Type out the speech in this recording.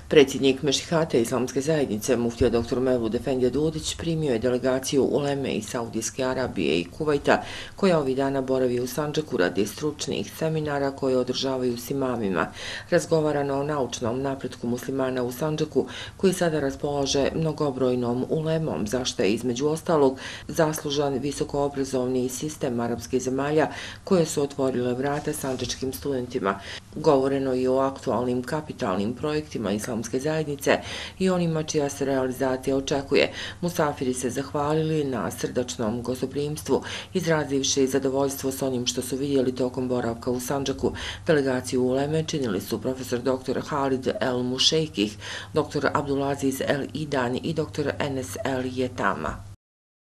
Predsjednik Mešihate Islamske zajednice, muftija dr. Mevlud Efendija Dudić, primio je delegaciju uleme iz Saudijske Arabije i Kuvajta, koja ovih dana boravi u Sandžaku radi stručnih seminara koje održavaju s imamima. Razgovarano o naučnom napretku muslimana u Sandžaku, koji sada raspolaže mnogobrojnom ulemom, zašto je između ostalog zaslužan visokoobrazovni sistem arapskih zemalja koje su otvorile vrata sandžačkim studentima. Govoreno je o aktualnim kapitalnim projektima Islamske zajednice i onima čija se realizacija očekuje. Musafiri se zahvalili na srdačnom gostoprimstvu, izrazivši zadovoljstvo s onim što su vidjeli tokom boravka u Sandžaku. Delegaciju uleme činili su profesor dr. Halid El Mušejkih, dr. Abdulaziz El Idan i dr. Enes El Jetama.